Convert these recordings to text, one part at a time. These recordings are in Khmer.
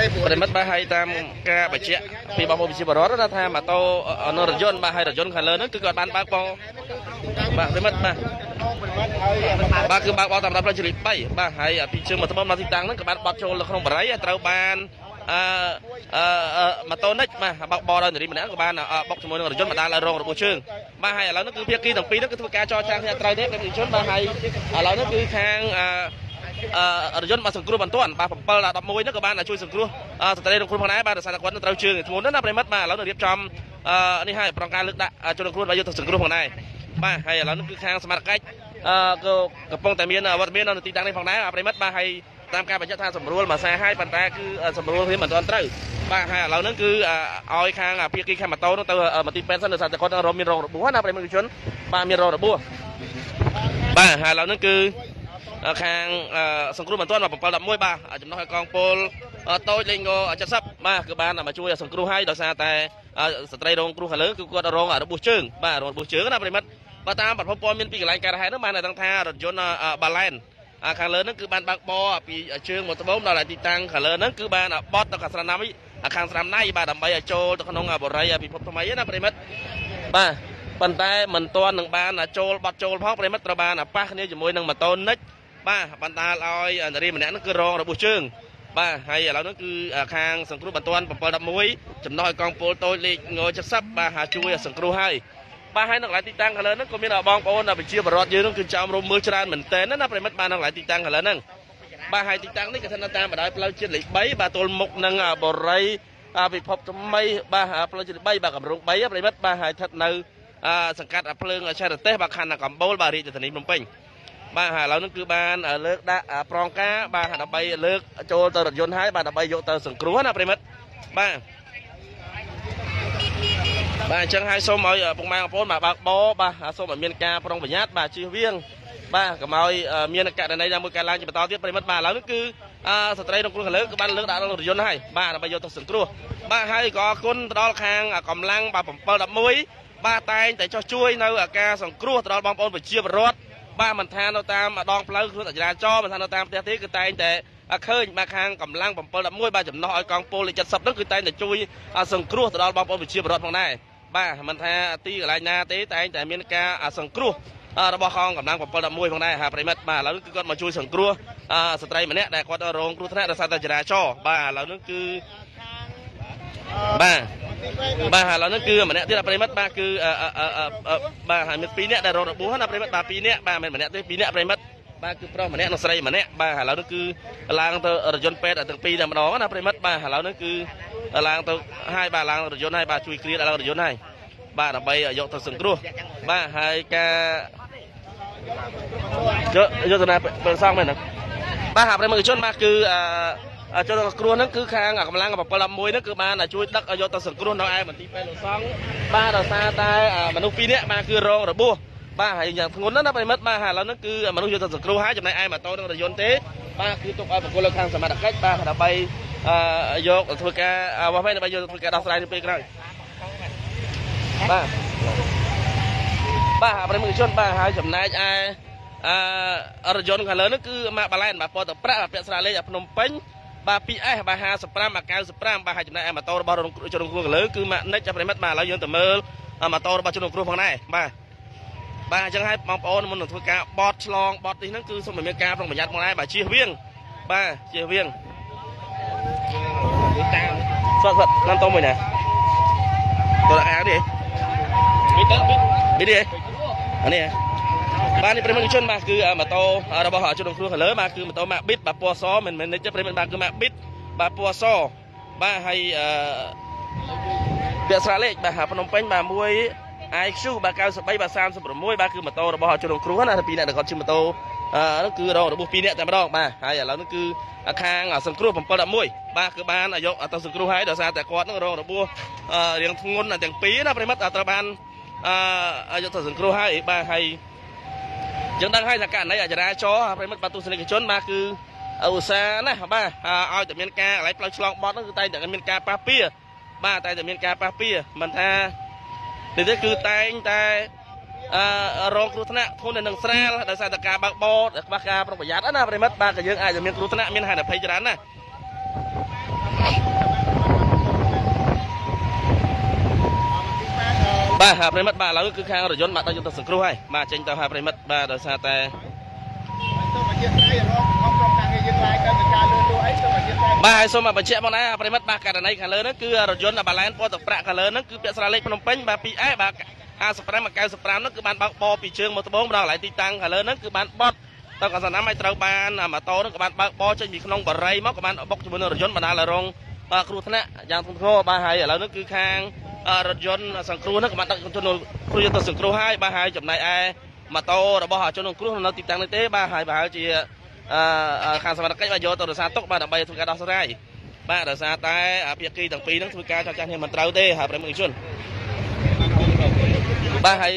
ប្រិមិត្តបាទហើយតាមការបញ្ជាក់ពីបងប្អូនប្រជាពលរដ្ឋថាម៉ូតូនៅរថយន្តបាទហើយរថយន្តខាងលើហ្នឹងគឺគាត់បានបើកបងបាទប្រិមិត្តបាទគឺបើកបោតាមផ្លូវជ្រី3បាទហើយពីជើងមកត្បូងមកទីតាំងហ្នឹងក៏បានបត់ចូលនៅក្នុងបរិយាត្រូវបានម៉ូតូនិចបាទបើកបោដោយនារីម្នាក់ក៏បានបុកជាមួយនឹងរថយន្តបណ្ដាលឲ្យរងរបួសជើងបាទហើយឥឡូវនេះគឺភាគីទាំងពីរហ្នឹងគឺធ្វើការចរចាគ្នាត្រូវទេប្រជាជនបាទហើយឥឡូវនេះគឺខាងរថយន្តមកសង្គ្រោះបន្ទាន់បាទ7ដល់11ហ្នឹងក៏បានជួយសង្គ្រោះស្ត្រីរងគ្រោះផងដែរបាទដោយសារតែគាត់ត្រូវជើងធ្ងន់ណាស់ប្រិមិត្តបាទឥឡូវនឹងរៀបចំនេះហើយប្រងការលើកដាក់ជនរងគ្រោះឲ្យយកទៅសង្គ្រោះផងដែរបាទហើយឥឡូវនេះគឺខាងសមាជិកក៏កំពុងតែមានវត្តមាននៅទីតាំងនេះផងដែរប្រិមិត្តបាទហើយតាមការបញ្ជាក់ថាសម្រួលមួយសាហើយប៉ុន្តែគឺសម្រួលវាមិនទាន់ត្រូវបាទហើយឥឡូវហ្នឹងគឺឲ្យខាងភាគីខាងម៉ូតូនោះទៅមកទីពេទ្យសិនដោយសារតែគាត់មានរងរបួសណាប្រិមិត្តជនបាទមានរងរបួសបាទហើយឥឡូវហ្នឹងគឺខាងសង្គ្រោះបន្ទាន់មក711បាទចំណុះឲ្យកងពលតូចលេខង70បាទគឺបានមកជួយសង្គ្រោះឲ្យដោយសារតែស្ត្រីរងគ្រោះខាងលើគឺគាត់រងរបួសជើងបាទរងរបួសជើងណាប្រិមិត្តបាទតាមប្រភពព័ត៌មានពីកន្លែងកើតហេតុនោះបានដឹងថារថយន្តបាឡែនខាងលើហ្នឹងគឺបានបើកបរពីជើងមកត្បូងដល់ទីតាំងខាងលើហ្នឹងគឺបានបត់ទៅខាងស្រាំណាំខាងស្រាំណៃបាទដើម្បីឲ្យចូលទៅក្នុងបរិយាពិភពថ្មីណាប្រិមិត្តបាទប៉ុន្តែមិនទាន់នឹងបានចូលបត់ចូលផងប្រិមិត្តត្រូវបានប៉ះគ្នាជាមួយនឹងម៉ូតូនិចបាទបណ្ដាលឲ្យនារីម្នាក់ហ្នឹងគឺរងរបួសជើងបាទហើយឥឡូវហ្នឹងគឺខាងសង្គ្រោះបន្ទាន់711ចំណុះឲ្យកងពលតូចលេខង70បាទជួយសង្គ្រោះឲ្យបាទហើយនៅកន្លែងទីតាំងខាងលើហ្នឹងក៏មានបងប្អូនប្រជាពលរដ្ឋយើងហ្នឹងគឺចោមរំមើលច្រើនមែនតើណាប្រិមិត្តបាទនៅកន្លែងទីតាំងខាងលើហ្នឹងបាទហើយទីតាំងនេះគឺស្ថិតនៅតាមបណ្ដោយផ្លូវជាតិលេខ3បាទទល់មុខនឹងបរិយាពិភពថ្មីបាទផ្លូវជាតិ3បាទកម្រង3ប្រិមិត្តបាទហើយស្ថិតនៅសង្កាត់ភ្លើងឆែរទេសបាទខណ្ឌកំពូលបាទរាជធានីភ្នំពេញបាទហើយឥឡូវនេះគឺបានលើកដាក់ប្រងការបាទដើម្បីលើកចូលទៅរថយន្តហើយបាទដើម្បីយកទៅសង្គ្រោះណាប្រិមិត្តបាទបាទអញ្ចឹងហើយសូមឲ្យពុកម៉ែបងប្អូនបាទបើកបោបាទសូមឲ្យមានការប្រុងប្រយ័ត្នបាទជៀសវាងបាទកុំឲ្យមានករណីណាមួយកើតឡើងជាបន្តទៀតប្រិមិត្តបាទឥឡូវនេះគឺស្ត្រីក្នុងគ្រោះខាងលើគឺបានលើកដាក់រថយន្តហើយបាទដើម្បីយកទៅសង្គ្រោះបាទហើយក៏អរគុណទៅដល់ខាងកម្លាំងបាទ711បាទតែងតែចោះជួយនៅការសង្គ្រោះទៅដល់បងប្អូនប្រជាពលរដ្ឋបាទមិនថានៅតាមដងផ្លូវខ្លួនចរាចរណ៍មិនថានៅតាមផ្ទះទេគឺតែងតែឃើញបាទខាងកម្លាំង711បាទចំណុះឲ្យកងពលលេខ70នោះគឺតែងតែជួយសង្គ្រោះទៅដល់បងប្អូនប្រជាពលរដ្ឋផងដែរបាទមិនថាទីកន្លែងណាទេតែងតែមានការសង្គ្រោះរបស់កងកម្លាំង711ផងដែរហាប្រិមិត្តបាទឥឡូវគឺគាត់មកជួយសង្គ្រោះស្ត្រីម្នាក់ដែលគាត់រងគ្រោះថ្នាក់ដោយសារតែចរាចរណ៍បាទឥឡូវនេះគឺបាទឥឡូវនេះគឺម្នាក់ទៀតប្រិមិត្តបាទគឺបាទហើយមាន2នាក់ដែលរងរបួសណាប្រិមិត្តបាទ2នាក់បាទមិនម្នាក់ទេ2នាក់ប្រិមិត្តបាទគឺប្រុសម្នាក់និងស្រីម្នាក់បាទឥឡូវនេះគឺឡើងទៅរថយន្តពេទ្យទាំងពីរតែម្ដងណាប្រិមិត្តបាទឥឡូវនេះគឺឡើងទៅហើយបាទឡើងរថយន្តហើយបាទជួយគ្រាឡើងរថយន្តហើយបាទដើម្បីយកទៅសង្គ្រោះបាទហើយការយកទៅណាពេលសងមែនហ្នឹងបាទប្រិមិត្តជនបាទគឺចូលទៅគ្រោះហ្នឹងគឺខាងកម្លាំង711ហ្នឹងគឺបានជួយដឹកយកទៅសង្គ្រោះនៅឯមន្ទីរពេទ្យលោកសង្ឃបាទដោយសារតែមនុស្ស2នាក់បាទគឺរងរបួសបាទហើយយ៉ាងធ្ងន់ណាស់ណាប្រិមិត្តបាទឥឡូវហ្នឹងគឺមនុស្សយកទៅសង្គ្រោះហើយចំណែកឯម៉ូតូនិងរថយន្តទេបាទគឺទុកឲ្យបង្គោលលើខាងសមត្ថកិច្ចបាទដើម្បីយកទៅធ្វើការអ្វីដើម្បីយកទៅធ្វើការដោះស្រាយនៅពេលក្រោយបាទប្រិមិត្តជនបាទហើយចំណែកឯរថយន្តខាងលើនេះគឺម៉ាកបាឡែនបាទពណ៌ទឹកប្រាក់ពាក់ស្រាលេខភ្នំពេញបាទ 2S បាទ55បាទ95បាទហើយចំណែកឯម៉ូតូរបស់ជនរងគ្រោះខាងលើគឺម៉ាកនិចប្រិមិត្តបាទឥឡូវយើងទៅមើលម៉ូតូរបស់ជនរងគ្រោះផងដែរបាទអញ្ចឹងហើយបងប្អូនមុននឹងធ្វើការបត់ឆ្លងបត់នេះហ្នឹងគឺសូមមានការប្រុងប្រយ័ត្នផងដែរបាទជៀសវាងបាទជៀសវាងតាមសុតណាំតោមួយណាទៅអានេះនេះអានេះបាទនេះប្រិមិត្តជនបាទគឺម៉ូតូរបស់ជនរងគ្រោះខាងលើបាទគឺម៉ូតូ Max Bit បាទពណ៌សមិនទេប្រិមិត្តបាទគឺ Max Bit បាទពណ៌សបាទហើយពាក្យស្រាលេខបាទភ្នំពេញបាទ1 IQ បាទ93បាទ36បាទគឺម៉ូតូរបស់ជនរងគ្រោះណាពីអ្នកដែលគាត់ជិះម៉ូតូនោះគឺរងរបួស2នាក់តែម្ដងបាទហើយឥឡូវនេះគឺខាងសង្គ្រោះ711បាទគឺបានយកទៅសង្គ្រោះហើយដោយសារតែគាត់នឹងរងរបួសរៀងធ្ងន់ទាំងពីរណាប្រិមិត្តត្រូវបានយកទៅសង្គ្រោះហើយបាទហើយយើងដឹងហើយថាករណីចរាចរណ៍ប្រិមិត្តបាទទស្សនិកជនបាទគឺឧស្សាហ៍ណាបាទឲ្យតែមានការកន្លែងផ្លូវឆ្លងបត់នោះគឺតែតែមានការប៉ះពៀបាទតែតែមានការប៉ះពៀមិនថានេះទេគឺតែងតែរងគ្រោះថ្នាក់ធ្ងន់នឹងស្រាលដោយសារតែការបើកបរខ្វះការប្រុងប្រយ័ត្នណាប្រិមិត្តបាទក៏យើងអាចจะមានគ្រោះថ្នាក់មានហានិភ័យច្រើនណាស់បាទប្រិមិត្តបាទឥឡូវគឺខាងរយន្តបាទដល់យុទ្ធសង្គ្រោះហើយបាទចេញទៅហើយប្រិមិត្តបាទដោយសារតែបាទហើយសូមបញ្ជាក់បងណាប្រិមិត្តបាទករណីខាងលើហ្នឹងគឺរយន្តបាឡែនពណ៌ទឹកប្រាក់ខាងលើហ្នឹងគឺពាក់ស្រាលេខភ្នំពេញបាទ2Aបាទ55មក95ហ្នឹងគឺបានបើកបរពីជើងមកត្បូងម្ដងកន្លែងទីតាំងខាងលើហ្នឹងគឺបានបត់តើកសណាំឲ្យត្រូវបានម៉ូតូហ្នឹងក៏បានបើកបរចេញពីក្នុងបរិយមកក៏បានបុកជាមួយនឹងរយន្តបណ្ដាលឲ្យរងគ្រោះថ្នាក់យ៉ាងធ្ងន់ធ្ងរបាទហើយឥឡូវហ្នឹងគឺខាងរថយន្តសង្គ្រោះហ្នឹងក៏បានដឹកជនគ្រូយុទ្ធសង្គ្រោះហើយបាទហើយចំណែកឯម៉ូតូរបស់ជនសង្គ្រោះនៅទីតាំងនេះទេបាទហើយបើហើយជាខាងសមត្ថកិច្ចបានយកទៅរក្សាទុកបាទដើម្បីធ្វើការដោះស្រាយបាទដោយសារតែភាគីទាំងពីរហ្នឹងធ្វើការចរចាគ្នាមិនត្រូវទេហើយប្រិមត្តជនបាទហើយ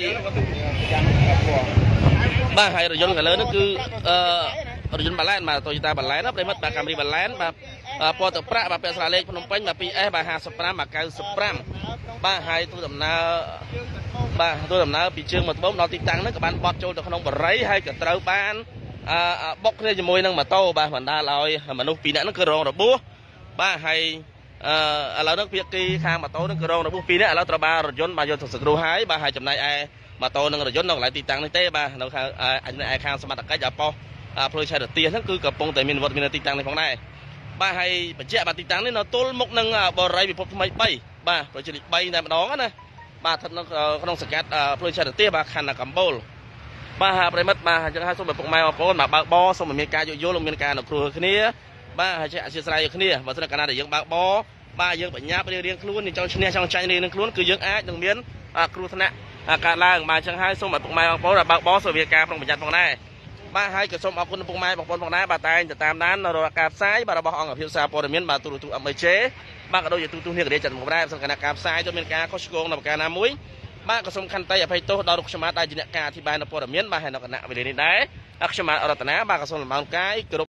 រយន្តខាងលើហ្នឹងគឺរយន្តបាឡែនបាទ Toyota បាឡែនណាប្រិមត្តបាទ Camry បាឡែនបាទពណ៌ទឹកប្រាក់បាទពាក់ស្លាលេខភ្នំពេញបាទ 2S បាទ55បាទ95បាទហើយទូដំណើរពីជើងមកត្បូងដល់ទីតាំងហ្នឹងក៏បានបត់ចូលទៅក្នុងបរិយហើយក៏ត្រូវបានបុកគ្នាជាមួយនឹងម៉ូតូបាទបណ្ដាលឲ្យមនុស្ស2នាក់ហ្នឹងគឺរងរបួសបាទហើយឥឡូវហ្នឹងភាគីខាងម៉ូតូហ្នឹងគឺរងរបួស2នាក់ឥឡូវត្រូវបានរថយន្តបាទយកទៅសង្គ្រោះហើយបាទហើយចំណែកឯម៉ូតូនិងរថយន្តនៅកន្លែងទីតាំងនេះទេបាទនៅខាងសមត្ថកិច្ចប៉ុស្តិ៍ផ្លូវឆែករទាសហ្នឹងគឺកំពុងតែមានវត្តមាននៅទីតាំងនេះផងដែរបាទហើយបញ្ជាក់បាទទីតាំងនេះនៅទល់មុខនឹងបរិយពិភពថ្មី3បាទប្រជិល3តែម្ដងណាបាទស្ថិតនៅក្នុងសង្កាត់ផ្លូវឆែករទាសបាទខណ្ឌកំពូលបាទប្រិមិត្តបាទអញ្ចឹងហើយសូមឲ្យពុកម៉ែបងប្អូនបាទបើកបរសូមមានការយោគយល់មានការអនុគ្រោះគ្នាបាទហើយអធិស្ឋានគ្នាបើសិនកាលណាដែលយើងបើកបរបាទយើងបញ្ញាប់រៀងខ្លួនចង់ឈ្នះចង់ចាញ់រៀងខ្លួនគឺយើងអាចនឹងមានគ្រោះថ្នាក់កើតឡើងបាទអញ្ចឹងហើយសូមឲ្យពុកម៉ែបងប្អូនបើកបរសូមមានការប្រុងប្រយ័ត្នផងដែរបាទហើយក៏សូមអរគុណពុកម៉ែបងប្អូនផងដែរបាទតែងទៅតាមដានរាល់ការផ្សាយបាទរបស់អង្គភាពសារព័ត៌មានបាទទូរទស្សន៍ MJ បាទក៏ដូចជាទូរទស្សន៍នេះក៏ចាត់មកដែរសំខាន់ការផ្សាយទៅមានការខុសឆ្គងនៅប្រការណាមួយបាទក៏សូមខន្តីអភ័យទោសដល់លោកខ្ញុំបាទដែលជាអ្នកការអធិប្បាយនៅព័ត៌មានបាទហើយនៅគណៈវេលានេះដែរខ្ញុំបាទអរតនាបាទក៏សូមលំអរកាយ